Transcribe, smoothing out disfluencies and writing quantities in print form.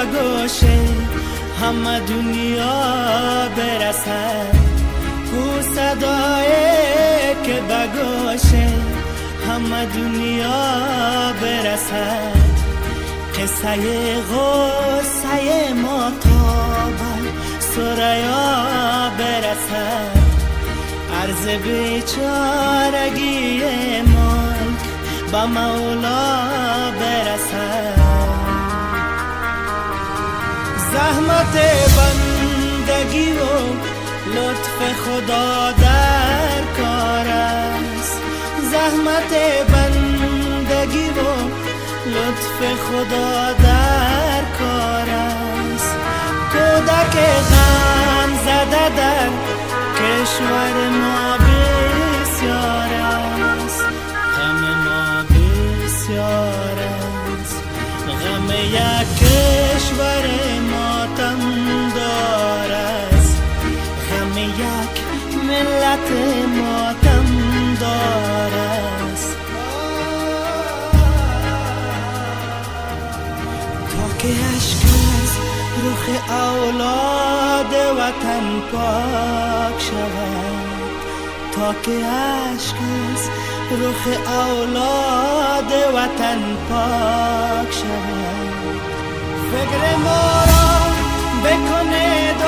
گوشه همه دنیا برسد، او صدایی که به گوشه همه دنیا برسد. قصه غصه ما تا به سریا برسد، عرض بیچارگی ملک به مولا برسد. زحمت بندگی و لطف خدا در کار است، زحمت بندگی و لطف خدا در کار است. کودک غم زده در کشور ما بسیار است، غم ما بسیار است. غم یک کشور ماتم دار است، غم یک ملت ماتم دار است. تا که اشک از رخ اولاد وطن پاک شود، تا که اشک از رخ اولاد وطن پاک شود. فکر ما را بکنه